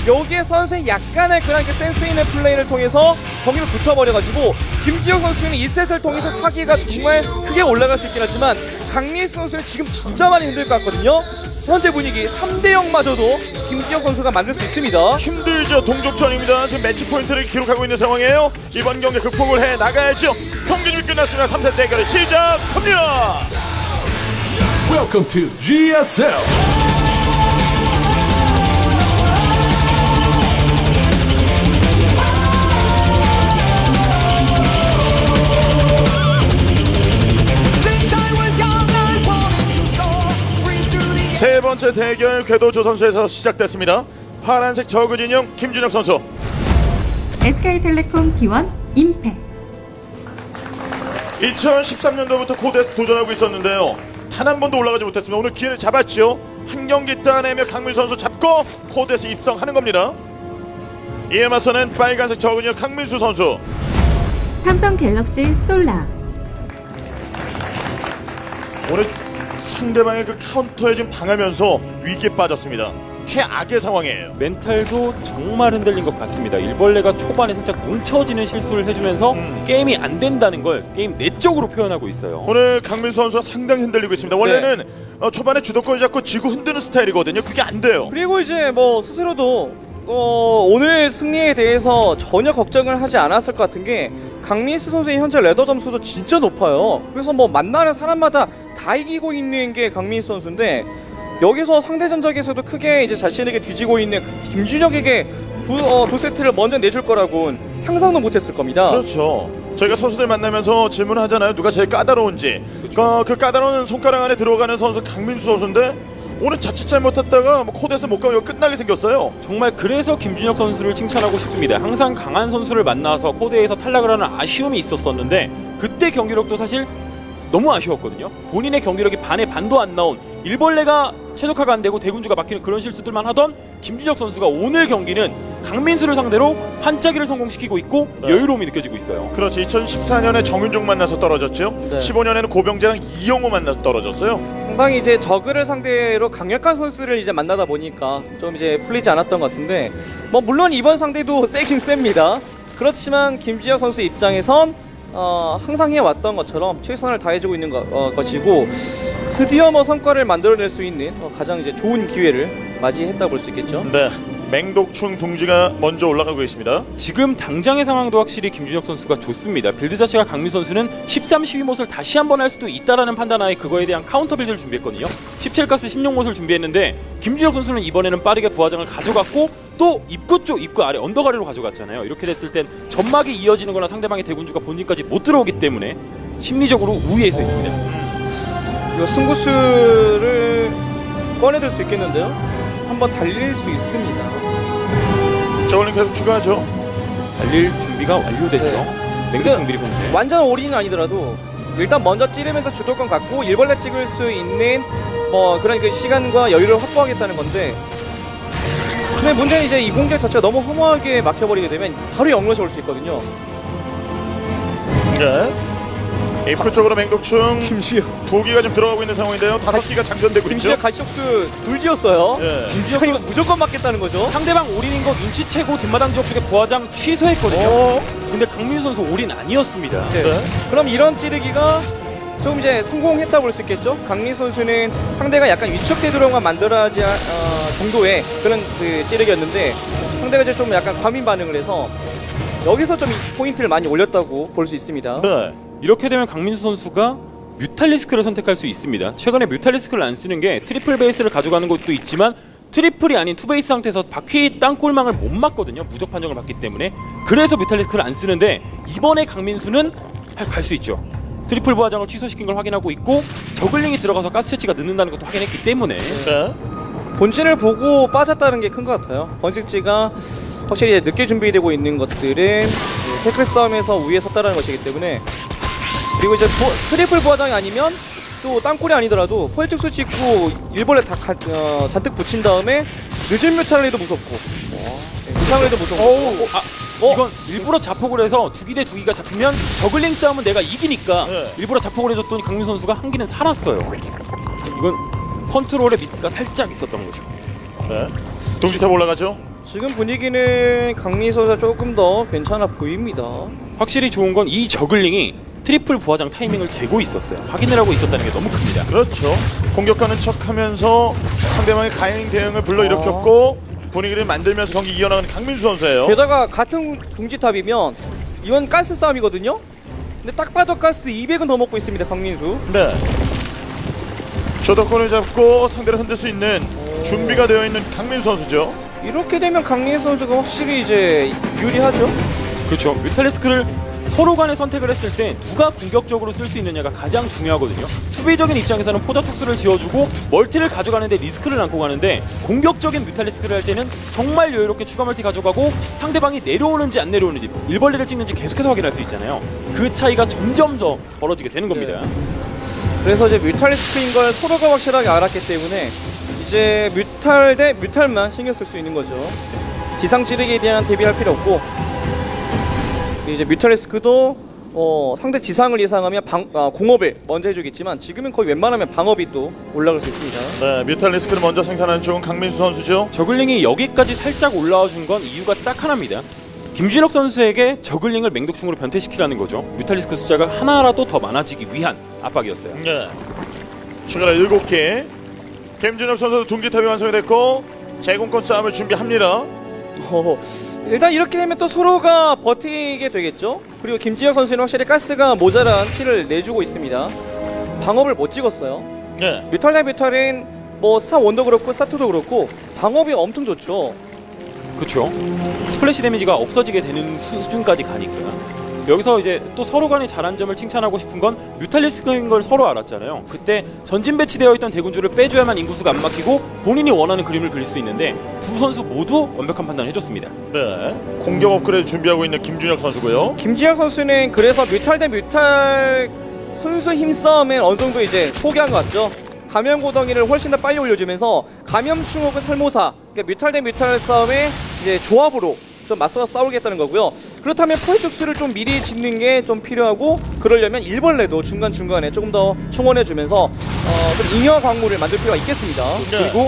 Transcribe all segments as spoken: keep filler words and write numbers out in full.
여기에 선수의 약간의 그런 그 센스 있는 플레이를 통해서 경기를 붙여버려가지고 김지혁 선수는 이 세트를 통해서 사기가 정말 크게 올라갈 수 있긴 하지만 강민수 선수는 지금 진짜 많이 힘들 것 같거든요. 현재 분위기 삼 대 영마저도 김지혁 선수가 만들 수 있습니다. 힘들죠. 동족전입니다. 지금 매치 포인트를 기록하고 있는 상황이에요. 이번 경기 극복을 해 나가야죠. 경기 준비 끝났습니다. 삼 세트 대결을 시작합니다. Welcome to 지에스엘. 세 번째 대결 궤도조 선수에서 시작됐습니다. 파란색 저그 진영 김준혁 선수. 에스케이텔레콤 티 원 임팩. 이천십삼 년도부터 코드에서 도전하고 있었는데요. 단 한 번도 올라가지 못했습니다. 오늘 기회를 잡았죠. 한 경기 따내며 강민수 선수 잡고 코드에서 입성하는 겁니다. 이에 맞서는 빨간색 저그 진영 강민수 선수. 삼성 갤럭시 솔라. 오늘 상대방의 그 카운터에 지금 당하면서 위기에 빠졌습니다. 최악의 상황이에요. 멘탈도 정말 흔들린 것 같습니다. 일벌레가 초반에 살짝 뭉쳐지는 실수를 해주면서 음. 게임이 안 된다는 걸 게임 내적으로 표현하고 있어요. 오늘 강민수 선수가 상당히 흔들리고 있습니다. 원래는 네. 어, 초반에 주도권 잡고 지고 흔드는 스타일이거든요. 그게 안 돼요. 그리고 이제 뭐 스스로도 어, 오늘 승리에 대해서 전혀 걱정을 하지 않았을 것 같은 게 강민수 선수의 현재 레더 점수도 진짜 높아요. 그래서 뭐 만나는 사람마다 다 이기고 있는 게 강민수 선수인데 여기서 상대 전적에서도 크게 이제 자신에게 뒤지고 있는 김준혁에게 두, 어, 두 세트를 먼저 내줄 거라고는 상상도 못했을 겁니다. 그렇죠. 저희가 선수들 만나면서 질문하잖아요. 누가 제일 까다로운지. 그, 그 까다로운 손가락 안에 들어가는 선수 강민수 선수인데 오늘 자칫 잘못했다가 뭐 코드에서 못 가면 끝나게 생겼어요. 정말 그래서 김준혁 선수를 칭찬하고 싶습니다. 항상 강한 선수를 만나서 코드에서 탈락을 하는 아쉬움이 있었었는데 그때 경기력도 사실 너무 아쉬웠거든요. 본인의 경기력이 반에 반도 안 나온 일벌레가 최적화가 안 되고 대군주가 막히는 그런 실수들만 하던 김준혁 선수가 오늘 경기는 강민수를 상대로 반짝이를 성공시키고 있고 네. 여유로움이 느껴지고 있어요. 그렇지. 이천십사 년에 정윤종 만나서 떨어졌죠. 네. 십오 년에는 고병재랑 이영호 만나서 떨어졌어요. 상당히 이제 저그를 상대로 강력한 선수를 이제 만나다 보니까 좀 이제 풀리지 않았던 것 같은데 뭐 물론 이번 상대도 세긴 셉니다. 그렇지만 김준혁 선수 입장에선 어, 항상 해왔던 것처럼 최선을 다해주고 있는 거, 어, 것이고 드디어 뭐 성과를 만들어낼 수 있는 어, 가장 이제 좋은 기회를 맞이했다 볼 수 있겠죠. 네, 맹독충 둥지가 먼저 올라가고 있습니다. 지금 당장의 상황도 확실히 김준혁 선수가 좋습니다. 빌드 자체가 강민수 선수는 십삼, 십이 못을 다시 한번 할 수도 있다라는 판단하에 그거에 대한 카운터 빌드를 준비했거든요. 십칠 가스 십육 못을 준비했는데 김준혁 선수는 이번에는 빠르게 부하장을 가져갔고 또 입구 쪽, 입구 아래, 언덕 아래로 가져갔잖아요. 이렇게 됐을 땐 점막이 이어지는 거나 상대방의 대군주가 본진까지 못 들어오기 때문에 심리적으로 우위에 서 있습니다. 이거 승부수를 꺼내들 수 있겠는데요? 한번 달릴 수 있습니다. 저걸링 계속 추가하죠. 달릴 준비가 완료됐죠. 네. 맹독충 미리 보는데 완전 올인은 아니더라도 일단 먼저 찌르면서 주도권 갖고 일벌레 찍을 수 있는 뭐 그런 그 시간과 여유를 확보하겠다는 건데 근데 문제는 이제 이 공격 자체가 너무 허무하게 막혀버리게 되면 바로 영러시 올 수 있거든요. 네. 입구 쪽으로 맹독충 김지혁 두 기가 좀 들어가고 있는 상황인데요. 다섯 기가 장전되고 김지혁 있죠. 가시옥수 둘 지었어요. 예. 김지혁 이거 무조건 맞겠다는 거죠. 상대방 올인인 거 눈치채고 뒷마당 지역 쪽에 부하장 취소했거든요. 어? 근데 강민수 선수 올인 아니었습니다. 네. 네. 그럼 이런 찌르기가 좀 이제 성공했다 볼 수 있겠죠. 강민 선수는 상대가 약간 위축되도록만 만들어야지 어, 정도의 그런 그 찌르기였는데 상대가 이제 좀 약간 과민 반응을 해서 여기서 좀 포인트를 많이 올렸다고 볼 수 있습니다. 네. 이렇게 되면 강민수 선수가 뮤탈리스크를 선택할 수 있습니다. 최근에 뮤탈리스크를 안 쓰는 게 트리플 베이스를 가져가는 것도 있지만 트리플이 아닌 투베이스 상태에서 바퀴 땅골망을 못 맞거든요. 무적 판정을 받기 때문에. 그래서 뮤탈리스크를 안 쓰는데 이번에 강민수는 갈 수 있죠. 트리플 부하장을 취소시킨 걸 확인하고 있고 저글링이 들어가서 가스 채취가 늦는다는 것도 확인했기 때문에 네. 본진을 보고 빠졌다는 게 큰 것 같아요. 번식지가 확실히 늦게 준비되고 있는 것들은 태클 싸움에서 위에 섰다는 것이기 때문에 그리고 이제 포, 트리플 부하장이 아니면 또 땅굴이 아니더라도 포획적 스위치 있고 일벌레 다 가, 어, 잔뜩 붙인 다음에 늦은 뮤탈을 해도 무섭고 이상을 해도 무섭고 오, 아, 어? 이건 일부러 자폭을 해서 두기 대 두기가 잡히면 저글링 싸움은 내가 이기니까 네. 일부러 자폭을 해줬더니 강민 선수가 한 기는 살았어요. 이건 컨트롤의 미스가 살짝 있었던 거죠. 네. 동시탑 올라가죠. 지금 분위기는 강민수 선수가 조금 더 괜찮아 보입니다. 확실히 좋은 건 이 저글링이 트리플 부화장 타이밍을 재고 있었어요. 확인을 하고 있었다는 게 너무 큽니다. 그렇죠. 공격하는 척하면서 상대방의 가행 대응을 불러일으켰고 분위기를 만들면서 경기 이어나가는 강민수 선수예요. 게다가 같은 공지탑이면 이건 가스 싸움이거든요. 근데 딱 봐도 가스 이백은 더 먹고 있습니다, 강민수. 네. 주도권을 잡고 상대를 흔들 수 있는 준비가 되어 있는 강민수 선수죠. 이렇게 되면 강민수 선수가 확실히 이제 유리하죠. 그렇죠. 뮤탈리스크를 서로 간에 선택을 했을 때 누가 공격적으로 쓸 수 있느냐가 가장 중요하거든요. 수비적인 입장에서는 포자 촉수를 지어주고 멀티를 가져가는데 리스크를 안고 가는데 공격적인 뮤탈리스크를 할 때는 정말 여유롭게 추가 멀티 가져가고 상대방이 내려오는지 안 내려오는지 일벌레를 찍는지 계속해서 확인할 수 있잖아요. 그 차이가 점점 더 벌어지게 되는 겁니다. 네. 그래서 이제 뮤탈리스크인 걸 서로가 확실하게 알았기 때문에 이제 뮤탈 대 뮤탈만 신경 쓸 수 있는 거죠. 지상 지르기에 대한 대비할 필요 없고 이제 뮤탈리스크도 어, 상대 지상을 예상하면 방, 아, 공업을 먼저 해주겠지만 지금은 거의 웬만하면 방업이 또 올라갈 수 있습니다. 네, 뮤탈리스크를 먼저 생산하는 쪽은 강민수 선수죠. 저글링이 여기까지 살짝 올라와 준 건 이유가 딱 하나입니다. 김준혁 선수에게 저글링을 맹독충으로 변태시키라는 거죠. 뮤탈리스크 숫자가 하나라도 더 많아지기 위한 압박이었어요. 네. 추가로 일곱 개. 김준혁 선수도 둥지탑이 완성이 됐고 제공권 싸움을 준비합니다. 어, 일단 이렇게 되면 또 서로가 버티게 되겠죠. 그리고 김지혁 선수는 확실히 가스가 모자란 티를 내주고 있습니다. 방업을 못 찍었어요. 네. 뮤탈 대 뮤탈인 뭐 스타 원도 그렇고 스타투도 그렇고 방업이 엄청 좋죠. 그렇죠. 스플래시 데미지가 없어지게 되는 수준까지 가니까 여기서 이제 또 서로 간에 잘한 점을 칭찬하고 싶은 건 뮤탈리스크인 걸 서로 알았잖아요. 그때 전진 배치되어 있던 대군주를 빼줘야만 인구수가 안 막히고 본인이 원하는 그림을 그릴 수 있는데 두 선수 모두 완벽한 판단을 해줬습니다. 네. 공격 업그레이드 준비하고 있는 김준혁 선수고요. 김지혁 선수는 그래서 뮤탈 대 뮤탈 순수 힘싸움엔 어느 정도 이제 포기한 것 같죠. 감염 고덩이를 훨씬 더 빨리 올려주면서 감염충 혹은 살모사, 그러니까 뮤탈 대 뮤탈 싸움의 이제 조합으로 좀 맞서서 싸우겠다는 거고요. 그렇다면 포획죽수를 좀 미리 짓는 게 좀 필요하고 그러려면 일벌레도 중간중간에 조금 더 충원해주면서 어, 좀 잉여 광물을 만들 필요가 있겠습니다. 네. 그리고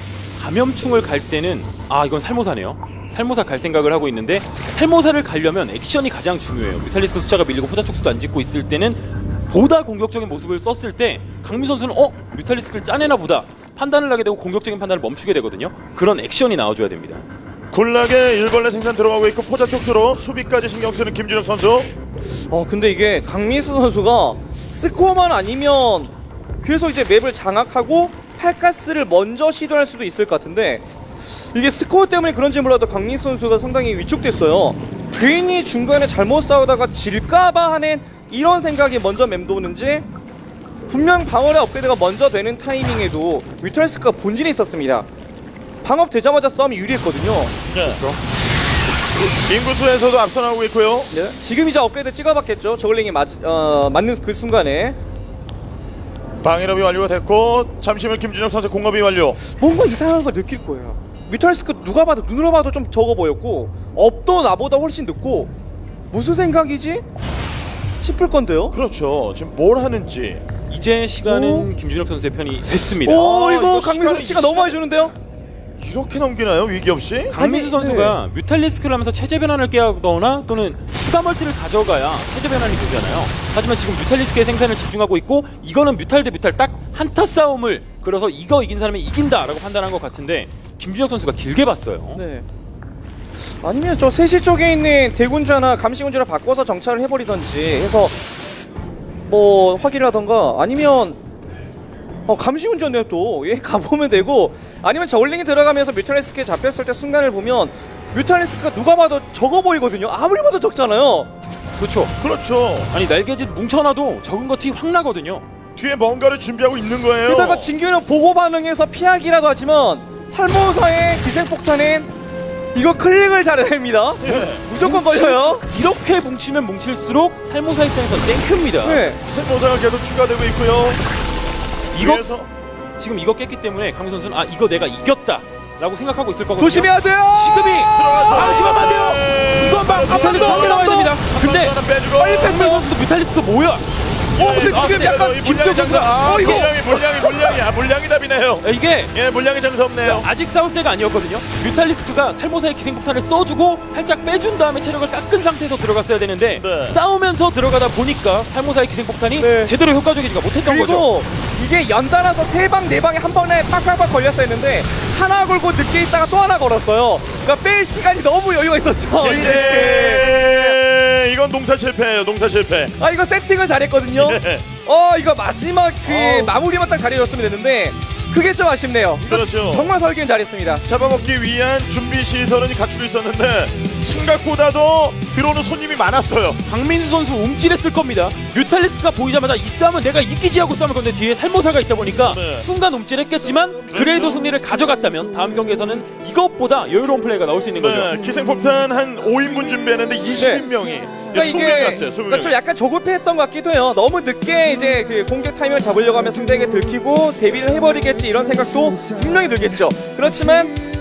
감염충을 갈 때는 아 이건 살모사네요. 살모사 갈 생각을 하고 있는데 살모사를 가려면 액션이 가장 중요해요. 뮤탈리스크 숫자가 밀리고 포자 촉수도 안 짓고 있을 때는 보다 공격적인 모습을 썼을 때 강민 선수는 어? 뮤탈리스크를 짜내나 보다 판단을 하게 되고 공격적인 판단을 멈추게 되거든요. 그런 액션이 나와줘야 됩니다. 굴락에 일벌레 생산 들어가고 있고 포자 촉수로 수비까지 신경 쓰는 김준혁 선수. 어 근데 이게 강민수 선수가 스코어만 아니면 계속 이제 맵을 장악하고 팔가스를 먼저 시도할 수도 있을 것 같은데 이게 스코어 때문에 그런지 몰라도 강민수 선수가 상당히 위축됐어요. 괜히 중간에 잘못 싸우다가 질까봐 하는 이런 생각이 먼저 맴도는지 분명 방어의 업그레이드가 먼저 되는 타이밍에도 뮤탈리스크가 본진에 있었습니다. 방업 되자마자 싸움이 유리했거든요. 네. 그렇죠. 인구수에서도 앞서 나오고 있고요. 네. 지금 이제 업그레이드 찍어봤겠죠. 저글링이 맞, 어, 맞는 그 순간에 방일업이 완료가 됐고 잠시만 김준혁 선수 공업이 완료. 뭔가 이상한 걸 느낄 거예요. 뮤탈리스크 누가 봐도 눈으로 봐도 좀 적어 보였고 업도 나보다 훨씬 늦고 무슨 생각이지? 싶을 건데요. 그렇죠. 지금 뭘 하는지 이제 시간은 오? 김준혁 선수의 편이 됐습니다. 오 아, 이거 이거 강민수 시간이- 씨가 너무 많이 주는데요. 이렇게 넘기나요? 위기 없이? 강민수 아니, 선수가 뮤탈리스크를 하면서 체제 변환을 깨거나 또는 추가 멀티를 가져가야 체제 변환이 되잖아요. 하지만 지금 뮤탈리스크의 생산을 집중하고 있고 이거는 뮤탈 대 뮤탈 딱 한타 싸움을 그래서 이거 이긴 사람이 이긴다라고 판단한 것 같은데 김준혁 선수가 길게 봤어요. 네. 아니면 저 세시 쪽에 있는 대군주나 감시군주를 바꿔서 정찰을 해버리던지 해서 뭐 확인을 하던가 아니면 어 감시군주였네요 또. 얘 가보면 되고 아니면 저울링이 들어가면서 뮤탈리스크에 잡혔을 때 순간을 보면 뮤탈리스크가 누가 봐도 적어 보이거든요. 아무리 봐도 적잖아요. 그렇죠. 그렇죠. 아니 날개짓 뭉쳐놔도 적은 거 티 확 나거든요. 뒤에 뭔가를 준비하고 있는 거예요. 게다가 진규는 보고 반응해서 피하기라도 하지만 살모사의 기생폭탄은 이거 클릭을 잘해야 됩니다. 네. 무조건 걸려요. 이렇게 뭉치면 뭉칠수록 살모사 입장에서 땡큐입니다. 네. 살모사가 계속 추가되고 있고요. 이거 위에서 지금 이거 깼기 때문에 강민 선수는 아 이거 내가 이겼다 라고 생각하고 있을 거거든요. 조심해야 돼요. 지금이 들어가서 방심하면 안 돼요. 이건 막 뮤탈리스크 한 번 확 더, 나와야 한 번 됩니다. 근데 하나 빼주고 빨리 패스 선수도 뮤탈리스크 뭐야? 어, 근데 아, 지금 약간 이 물량이 김태형 장사. 선수가- 아, 어, 이거- 물량이 물량이 물량이 아 물량이 답이네요. 이게 예, 물량이 장사 없네요. 아직 싸울 때가 아니었거든요. 뮤탈리스크가 살모사의 기생폭탄을 써주고 살짝 빼준 다음에 체력을 깎은 상태에서 들어갔어야 되는데 네. 싸우면서 들어가다 보니까 살모사의 기생폭탄이 네. 제대로 효과적이지가 못했던 거죠. 그리고 이게 연달아서 세 방 네 방에 한 번에 빡빡빡 걸렸어야 했는데 하나 걸고 늦게 있다가 또 하나 걸었어요. 그러니까 뺄 시간이 너무 여유가 있었죠. 실제 이건 농사 실패예요. 농사 실패. 아 이거 세팅을 잘했거든요. 네. 어 이거 마지막 그 어우. 마무리만 딱 잘해줬으면 됐는데 그게 좀 아쉽네요. 이거 그렇죠. 정말 설계는 잘했습니다. 잡아먹기 위한 준비 시설은 갖추고 있었는데 생각보다도 들어오는 손님이 많았어요. 강민수 선수 움찔했을 겁니다. 뮤탈리스크가 보이자마자 이 싸움은 내가 이기지 하고 싸울 건데 뒤에 살모사가 있다 보니까 네. 순간 움찔했겠지만 그래도 그렇죠. 승리를 가져갔다면 다음 경기에서는 이것보다 여유로운 플레이가 나올 수 있는 거죠. 네, 기생폭탄 한 오 인분 준비했는데 이십 명이 그러니까 이십 명 이게 갔어요. 이십 명. 그러니까 좀 약간 조급해했던 것 같기도 해요. 너무 늦게 이제 그 공격 타이밍을 잡으려고 하면 상대에게 들키고 데뷔를 해버리겠지 이런 생각도 분명히 들겠죠. 그렇지만